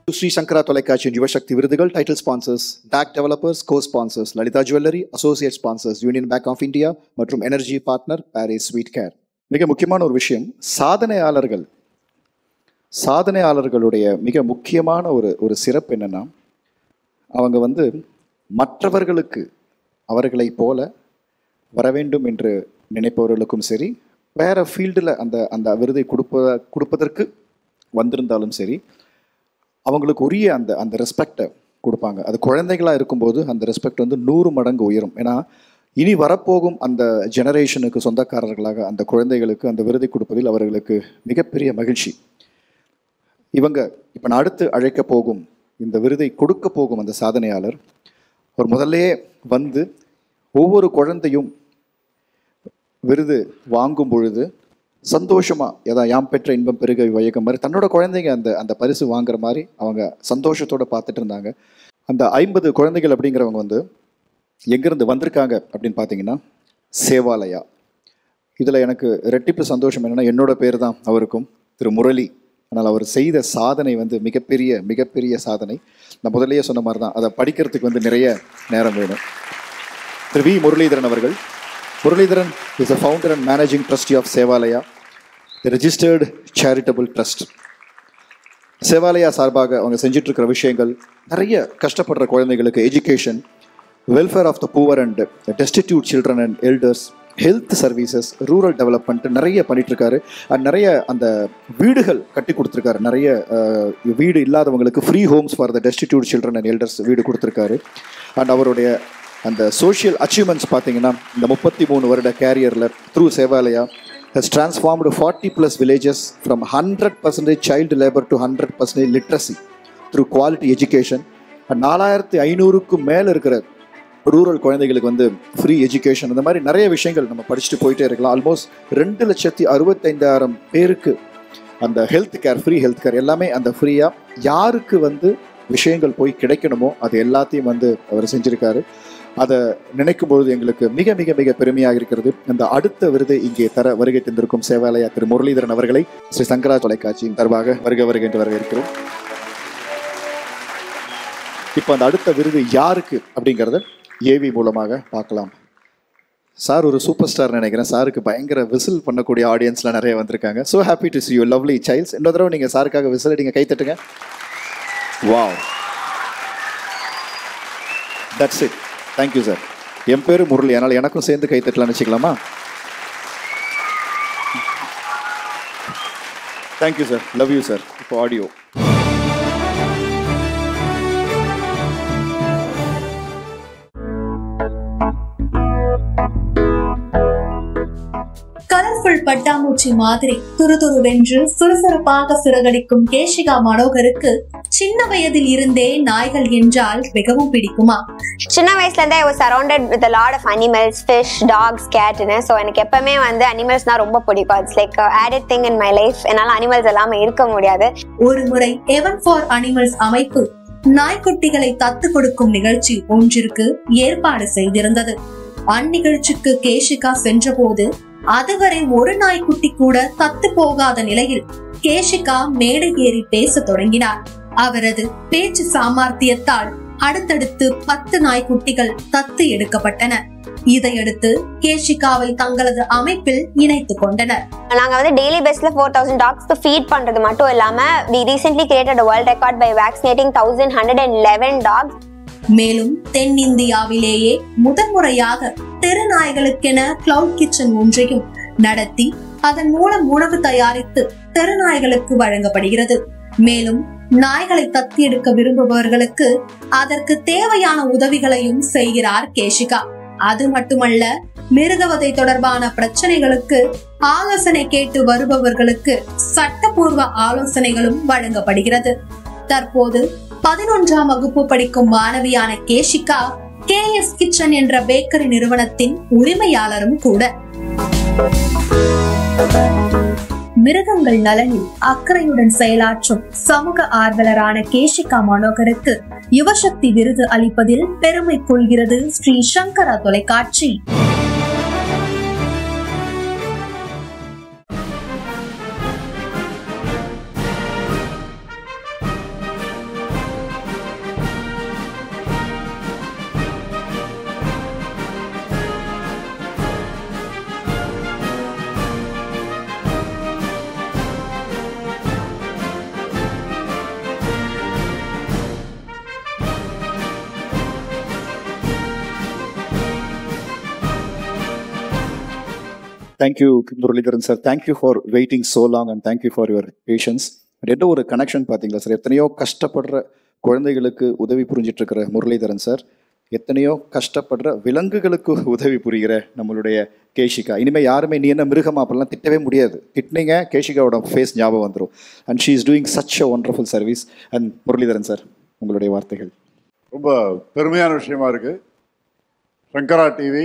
Sri Shankara Tolakachi Yuvashakti Virudugal title sponsors, DAC developers, co-sponsors, Lalita Jewelry, associate sponsors, Union Bank of India மற்றும் energy partner Paris Sweet Care. மிக முக்கியமான ஒரு விஷயம், சாதனையாளர்களுடைய மிக முக்கியமான ஒரு சிறப்பு என்னன்னா, அவங்க மற்றவர்களுக்கு அவர்களை போல வர வேண்டும் என்று நினைப்பவர்களுக்கும் சரி, வேற ஃபீல்டில் அந்த விருதை கொடுப்பதற்கு வந்திருந்தாலும் சரி, அவங்களுக்கு உரிய அந்த ரெஸ்பெக்டை கொடுப்பாங்க. அது குழந்தைகளாக இருக்கும்போது அந்த ரெஸ்பெக்ட் 100 மடங்கு உயரும். ஏன்னா இனி வரப்போகும் அந்த ஜெனரேஷனுக்கு சொந்தக்காரர்களாக அந்த குழந்தைகளுக்கு அந்த விருதை கொடுப்பதில் அவர்களுக்கு மிகப்பெரிய மகிழ்ச்சி. இவங்க இப்போ நான் அடுத்து அழைக்க போகும் இந்த விருதை கொடுக்க போகும் அந்த சாதனையாளர் ஒரு முதல்லையே ஒவ்வொரு குழந்தையும் விருது வாங்கும் பொழுது சந்தோஷமாக யாம் பெற்ற இன்பம் பெருக வையகம் மாதிரி தன்னோட குழந்தைங்க அந்த பரிசு வாங்குற மாதிரி அவங்க சந்தோஷத்தோடு பார்த்துட்டு இருந்தாங்க. அந்த 50 குழந்தைகள் அப்படிங்கிறவங்க எங்கேருந்து வந்திருக்காங்க அப்படின்னு பார்த்தீங்கன்னா, சேவாலயா. இதில் எனக்கு ரெட்டிப்பு சந்தோஷம் என்னென்னா, என்னோட பேர் தான் அவருக்கும், திரு முரளி. ஆனால் அவர் செய்த சாதனை மிகப்பெரிய சாதனை. நான் முதல்லையே சொன்ன மாதிரி தான், அதை படிக்கிறதுக்கு நிறைய நேரம் வேணும். திரு வி முரளிதரன் அவர்கள். Muralidharan is the founder and managing trustee of Sevalaya, a registered charitable trust. Sevalaya சார்பாக அவங்க செஞ்சிட்டு இருக்கிற விஷயங்கள் நிறைய கஷ்டப்படுற குழந்தைகளுக்கு education, welfare of the poor and destitute children and elders, health services, rural development நிறைய பண்ணிட்டு இருக்காரு. அண்ட் நிறைய அந்த வீடுகள் கட்டி கொடுத்துருக்காரு. நிறைய வீடு இல்லாதவங்களுக்கு free homes for the destitute children and elders வீடு கொடுத்துருக்காரு. அண்ட் அவருடைய அந்த சோஷியல் அச்சீவ்மெண்ட்ஸ் பார்த்தீங்கன்னா, இந்த 33 வருட கேரியரில் through Sevalaya has transformed 40+ villages from 100% child labour to 100% literacy through quality education. 4500க்கும் மேலே இருக்கிற ரூரல் குழந்தைகளுக்கு ஃப்ரீ எஜுகேஷன். இந்த மாதிரி நிறைய விஷயங்கள் நம்ம படிச்சுட்டு போயிட்டே இருக்கலாம். ஆல்மோஸ்ட் 2,65,000 பேருக்கு அந்த health care, free health care எல்லாமே அந்த ஃப்ரீயாக யாருக்கு விஷயங்கள் போய் கிடைக்கணுமோ அது எல்லாத்தையும் அவர் செஞ்சுருக்காரு. அதை நினைக்கும் பொழுது எங்களுக்கு மிக மிக மிக பெருமையாக இருக்கிறது. இந்த அடுத்த விருதை இங்கே தர வருகை தந்திருக்கும் சேவாலயா திரு முரளிதரன் அவர்களை ஸ்ரீ சங்கரா தொலைக்காட்சியின் தரவாக வருக என்று வரவேற்கிறோம். இப்போ அந்த அடுத்த விருது யாருக்கு அப்படிங்கிறத ஏவி மூலமாக பார்க்கலாம். சார் ஒரு சூப்பர் ஸ்டார் நினைக்கிறேன். சாருக்கு பயங்கர விசில் பண்ணக்கூடிய ஆடியன்ஸ்லாம் நிறைய வந்திருக்காங்க. So happy to see you lovely childs. இன்னொரு தடவை நீங்கள் சாருக்காக விசில் அடிங்க, கை தட்டுங்க. Wow, that's it. Thank you sir. என் பேர் முரளி, அதனால் எனக்கும் சேர்ந்து கை தட்டலாம்னு வச்சுக்கலாமா? Thank you sir, love you sir. இப்போ ஆடியோ. கலர்ஃபுல் பட்டாம்பூச்சி மாதிரி துருதுருவென்று சுறுசுறுப்பாக சிறகடிக்கும் கேஷிகா மனோகருக்கு சின்ன வயதில் இருந்தே நாய்கள் என்றால் மிகவும் பிடிக்குமா? சின்ன வயசுல இருந்தே I was surrounded with a lot of animals, fish, dogs, cat. So எனக்கு எப்பவுமே அனிமல்ஸ்னா ரொம்ப பிடிக்கும். It's like a added thing in my life. என்னால அனிமல்ஸ் எல்லாம் இருக்க முடியாது. ஒரு முறை எவன் ஃபார் அனிமல்ஸ் அமைப்பு நாய்க்குட்டிகளை தத்து கொடுக்கும் நிகழ்ச்சி ஒன்றிற்கு ஏற்பாடு செய்திருந்தது. அந்நிகழ்ச்சிக்கு கேஷிகா சென்ற போது அதுவரை ஒரு நாய்க்குட்டி கூட தத்து போகாத நிலையில் கேஷிகா மேடை ஏறி பேச தொடங்கினார். அவரது பேச்சு சாமர்த்தியத்தால் அடுத்தடுத்து 10 நாய்க்குட்டிகள் தத்து எடுக்கப்பட்டன. இதையடுத்து கேஷிகாவை தங்களது அமைப்பில் இணைத்துக் கொண்டனர். நாங்க டெய்லி பேஸ்ல 4000 டாக்ஸ்க்கு ஃபீட் பண்றது மட்டும் இல்லாம we recently created a world record by vaccinating 1111 dogs. மேலும் தென்னிந்தியாவிலேயே முதன்முறையாக தெருநாய்களுக்கென கிளவுட் கிச்சன் ஒன்றையும் நடத்தி அதன் மூலம் உணவு தயாரித்து தெருநாய்களுக்கு வழங்கப்படுகிறது. மேலும் நாய்களை தத்தி எடுக்க விரும்புபவர்களுக்கு அதற்கு தேவையான உதவிகளையும் செய்கிறார் கேஷிகா. அது மட்டுமல்ல, மிருகவதை தொடர்பான பிரச்சனைகளுக்கு ஆலோசனை கேட்டு வருபவர்களுக்கு சட்டப்பூர்வ ஆலோசனைகளும் வழங்கப்படுகிறது. தற்போது 11ஆம் வகுப்பு படிக்கும் மாணவியான கேஷிகா KS கிச்சன் என்ற பேக்கரி நிறுவனத்தின் உரிமையாளரும் கூட. மிருகங்கள் நலனில் அக்கறையுடன் செயலாற்றும் சமூக ஆர்வலரான கேஷிகா மனோகருக்கு யுவசக்தி விருது அளிப்பதில் பெருமை கொள்கிறது ஸ்ரீ சங்கரா தொலைக்காட்சி. Thank you Muralitharan sir. Thank you for waiting so long and thank you for your patience. என்ன ஒரு கனெக்ஷன் பார்த்தீங்களா சார்? எத்தனையோ கஷ்டப்படுற குழந்தைகளுக்கு உதவி புரிஞ்சிட்டு இருக்கிற முரளிதரன் சார், எத்தனையோ கஷ்டப்படுற விலங்குகளுக்கு உதவி புரிகிற நம்மளுடைய கேஷிகா. இனிமேல் யாருமே நீ என்ன மிருகமா அப்படிலாம் திட்டவே முடியாது. திட்டினீங்க கேஷிகாவோட ஃபேஸ் ஞாபகம் வந்துடும். And she is doing such a wonderful service. And Muralitharan sir, உங்களுடைய வார்த்தைகள். ரொம்ப பெருமையான விஷயமா இருக்குது. சங்கரா டிவி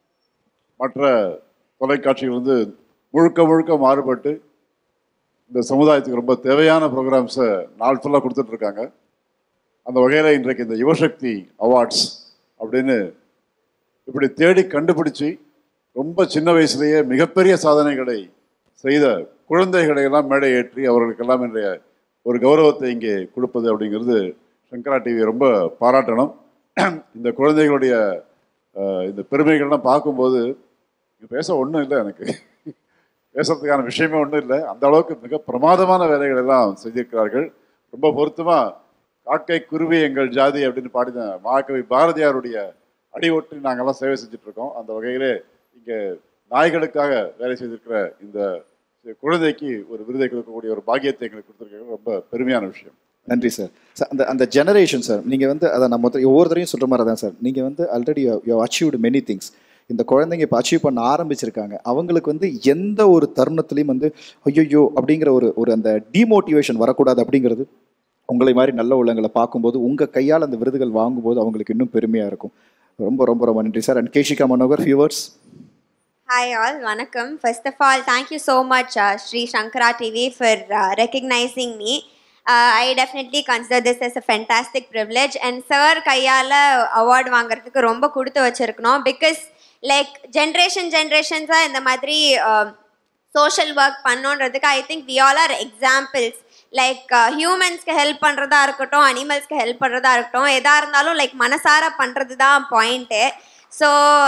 மற்ற தொலைக்காட்சிகள் வந்து முழுக்க முழுக்க மாறுபட்டு இந்த சமுதாயத்துக்கு ரொம்ப தேவையான ப்ரோக்ராம்ஸை நாள் ஃபுல்லாக கொடுத்துட்ருக்காங்க. அந்த வகையில் இன்றைக்கு இந்த யுவசக்தி அவார்ட்ஸ் அப்படின்னு இப்படி தேடி கண்டுபிடிச்சி ரொம்ப சின்ன வயசுலேயே மிகப்பெரிய சாதனைகளை செய்த குழந்தைகளை எல்லாம் மேடை ஏற்றி அவர்களுக்கெல்லாம் இன்றைய ஒரு கௌரவத்தை இங்கே கொடுப்பது அப்படிங்கிறது சங்கரா டிவி ரொம்ப பாராட்டணும். இந்த குழந்தைகளுடைய இந்த பெருமைகள்லாம் பார்க்கும்போது பேச ஒன்றும் இல்லை, எனக்கு பேசுறதுக்கான விஷயமே ஒன்றும் இல்லை. அந்த அளவுக்கு மிக பிரமாதமான வேலைகள் எல்லாம் செஞ்சிருக்கிறார்கள். ரொம்ப பொருத்தமாக காக்கை குருவி எங்கள் ஜாதி அப்படின்னு பாடின மகாகவி பாரதியாருடைய அடி ஒட்டி நாங்கள்லாம் சேவை செஞ்சிட்ருக்கோம். அந்த வகையிலே இங்கே நாய்களுக்காக வேலை செய்திருக்கிற இந்த குழந்தைக்கு ஒரு விருதை கொடுக்கக்கூடிய ஒரு பாக்கியத்தை எங்களுக்கு கொடுத்துருக்காங்க. ரொம்ப பெருமையான விஷயம். நன்றி சார். சார் அந்த அந்த ஜெனரேஷன் சார், நீங்கள் வந்து அதை நம்ம ஒவ்வொருத்தரையும் சொல்கிற மாதிரி தான் சார், நீங்கள் வந்து already you achieved many things. இந்த குழந்தைங்க இப்போ அச்சீவ் பண்ண ஆரம்பிச்சிருக்காங்க. அவங்களுக்கு வந்து எந்த ஒரு தருணத்துலையும் வந்து ஐயோ அப்படிங்கிற ஒரு அந்த டிமோட்டிவேஷன் வரக்கூடாது. அப்படிங்கிறது உங்களை மாதிரி நல்ல உள்ளங்களை பார்க்கும்போது உங்கள் கையால் அந்த விருதுகள் வாங்கும்போது அவங்களுக்கு இன்னும் பெருமையாக இருக்கும். ரொம்ப ரொம்ப ரொம்ப நன்றி sir. And Keshika Manohar, few words. Hi all, vanakkam. First of all, thank you so much Sri Shankara TV for recognizing me. I definitely consider this as a fantastic privilege and sir கையால award வாங்குறதுக்கு ரொம்ப கொடுத்து வச்சிருக்கணும். Because like generations இந்த மாதிரி social work பண்ணோன்றதுக்கு I think we all are examples. Like ஹியூமன்ஸ்க்கு help பண்ணுறதா இருக்கட்டும், அனிமல்ஸ்க்கு ஹெல்ப் பண்ணுறதா இருக்கட்டும், எதாக இருந்தாலும் லைக் மனசார பண்ணுறது தான் பாயிண்ட்டு. ஸோ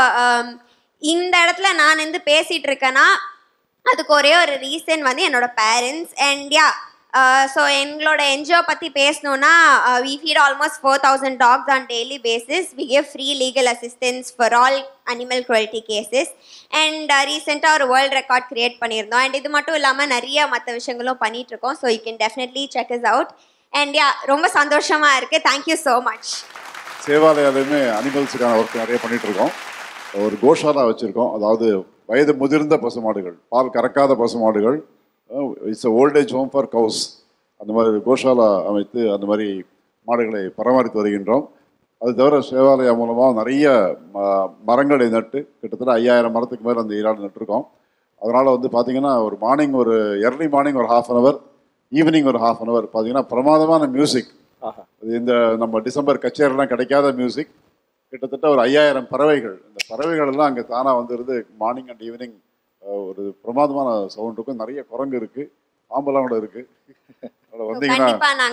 இந்த இடத்துல நான் வந்து பேசிகிட்டு இருக்கேன்னா அதுக்கு ஒரே ஒரு ரீசன் வந்து என்னோட பேரண்ட்ஸ். அண்ட் யா, ஸோ எங்களோட என்ஜிஓ பற்றி பேசணுன்னா we feed almost 4,000 dogs on daily basis. We give free legal assistance for all animal cruelty cases. And ரீசெண்டாக ஒரு வேர்ல்ட் ரெக்கார்ட் க்ரியேட் பண்ணியிருந்தோம். அண்ட் இது மட்டும் இல்லாமல் நிறைய மற்ற விஷயங்களும் பண்ணிகிட்ருக்கோம். So you can definitely check is out. And yeah, ரொம்ப சந்தோஷமாக இருக்குது. Thank you so much. சேவாலயாலுமே அனிமல்ஸுக்கான ஒர்க் நிறைய பண்ணிகிட்ருக்கோம். ஒரு கோஷாலா வச்சுருக்கோம். அதாவது வயது முதிர்ந்த பசுமாடுகள், பால் கறக்காத பசுமாடுகள், it's old age home for cows, அந்த மாதிரி கோஷாலா அமைத்து அந்த மாதிரி மாடுகளை பராமரித்து வருகின்றோம். அது தவிர சேவாலயா மூலமாக நிறைய மரங்களை நட்டு கிட்டத்தட்ட 5000 மரத்துக்கு மேலே அந்த ஈராடு நட்டுருக்கோம். அதனால் வந்து பார்த்திங்கன்னா ஒரு மார்னிங், ஒரு எர்லி மார்னிங் ஒரு 1/2 hour, ஈவினிங் ஒரு 1/2 hour பார்த்திங்கன்னா பிரமாதமான மியூசிக். இந்த நம்ம டிசம்பர் கச்சேரிலாம் கிடைக்காத மியூசிக். கிட்டத்தட்ட ஒரு 5000 பறவைகள், இந்த பறவைகள் எல்லாம் அங்கே தானாக வந்துடுது. மார்னிங் அண்ட் ஈவினிங் ஒரு பிரமாதமான சவுண்ட் இருக்கும். நிறைய குரங்கு இருக்கு, பாம்பெல்லாம் கூட இருக்கு. வந்தீங்கன்னா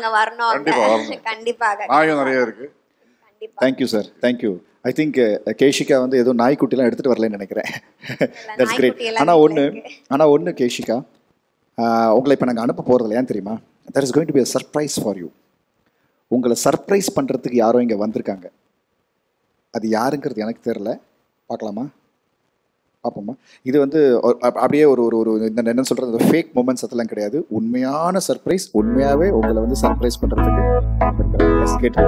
கண்டிப்பாக நாயும் நிறைய இருக்கு. Thank you sir, thank you. I think Keshika வந்து ஏதோ நாய்க்குட்டிலாம் எடுத்துகிட்டு வரலன்னு நினைக்கிறேன். That's great. ஆனால் ஒன்று கேஷிகா, உங்களை இப்போ நாங்கள் அனுப்ப போகிறது ஏன் தெரியுமா? That is going to be a surprise for you. உங்களை சர்ப்ரைஸ் பண்ணுறதுக்கு யாரோ இங்கே வந்திருக்காங்க. அது யாருங்கிறது எனக்கு தெரில. பார்க்கலாமா? பார்ப்போமா? இது வந்து அப்படியே ஒரு இந்த என்ன சொல்கிறது, அந்த ஃபேக் மூமெண்ட்ஸ் அதெல்லாம் கிடையாது. உண்மையான சர்ப்ரைஸ். உண்மையாகவே உங்களை வந்து சர்ப்ரைஸ் பண்ணுறதுக்கு கேட்டு.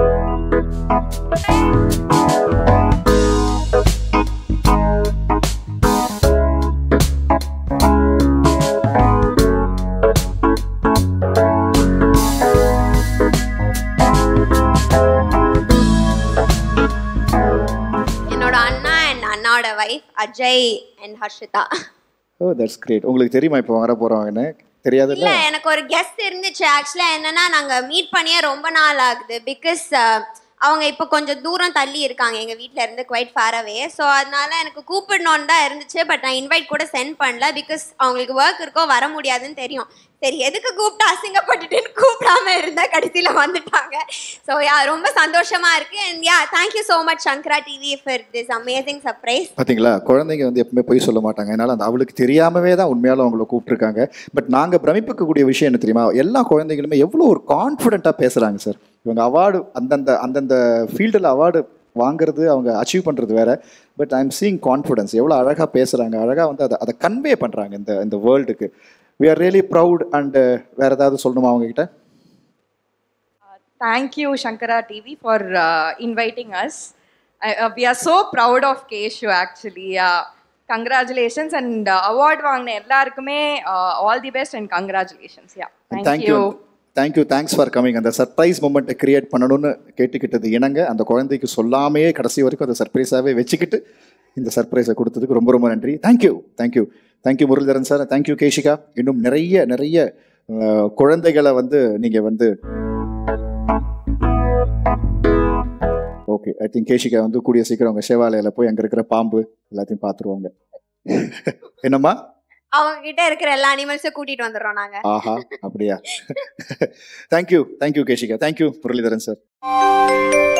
Wife Ajay and Harshita. Oh, that's great. உங்களுக்கு தெரியுமா இப்போ வர போறவங்கன்னு? தெரியாது. இல்ல, எனக்கு ஒரு கெஸ்ட் இருந்துச்சு. ஆக்சுவலா என்னன்னா, நாங்க மீட் பண்ணியே ரொம்ப நாள் ஆகுது. பிகாஸ் அவங்க இப்போ கொஞ்சம் தூரம் தள்ளி இருக்காங்க எங்கள் வீட்டில் இருந்து, குவைட் ஃபார் அவே. ஸோ அதனால எனக்கு கூப்பிடணுன்னு தான் இருந்துச்சு. பட் நான் இன்வைட் கூட சென்ட் பண்ணல. பிகாஸ் அவங்களுக்கு ஒர்க் இருக்கோ, வர முடியாதுன்னு தெரியும். சரி, எதுக்கு கூப்பிட்டு அசிங்கப்பட்டுட்டுன்னு கூப்பிடாம இருந்தால் கடைசியில் வந்துட்டாங்க. ஸோ யா, ரொம்ப சந்தோஷமாக இருக்குது. And yeah, thank you so much Sankara TV for this amazing surprise. பார்த்தீங்களா, குழந்தைங்க வந்து எப்பவுமே போய் சொல்ல மாட்டாங்க. அதனால் அந்த அவளுக்கு தெரியாமவே தான் உண்மையாலும் அவங்கள கூப்பிட்டுருக்காங்க. பட் நாங்கள் பிரமிப்புக்கக்கூடிய விஷயம் என்ன தெரியுமா? எல்லா குழந்தைங்களுமே எவ்வளோ ஒரு கான்ஃபிடென்ட்டாக பேசுகிறாங்க சார். இவங்க அவார்டு அந்தந்த ஃபீல்டில் அவார்டு வாங்குறது, அவங்க அச்சீவ் பண்ணுறது வேற. But I am seeing confidence. எவ்வளோ அழகாக பேசுகிறாங்க, அழகாக வந்து அதை கன்வே பண்ணுறாங்க இந்த வேர்ல்டுக்கு. We are really proud. And வேற ஏதாவது சொல்லணுமா அவங்ககிட்ட? Thank you, Shankara TV, for inviting us. We are so proud of Keshu, actually. Congratulations, and award வாங்கின எல்லாருக்குமே all the best and congratulations. Yeah, thank you. Thanks for coming. அந்த surprise மூமெண்ட்டை create பண்ணணும்னு கேட்டுக்கிட்டது இணங்க அந்த குழந்தைக்கு சொல்லாமையே கடைசி வரைக்கும் அதை சர்ப்ரைஸாகவே வச்சுக்கிட்டு இந்த சர்ப்ரைஸை கொடுத்ததுக்கு ரொம்ப ரொம்ப நன்றி. Thank you Muralitharan sir. Thank you Keshika. இன்னும் நிறைய குழந்தைகளை வந்து நீங்கள் வந்து ஓகே, ஐ திங்க் கேஷிகா வந்து கூடிய சீக்கிரம் அவங்க சேவாலயில் போய் அங்கே இருக்கிற பாம்பு எல்லாத்தையும் பார்த்துருவாங்க. என்னம்மா? அவங்க கிட்ட இருக்கிற எல்லா அனிமல்ஸும் கூட்டிட்டு வந்துடுறோம் நாங்க. ஆஹா, அப்படியா? Thank you Keshika. Thank you Muralitharan sir.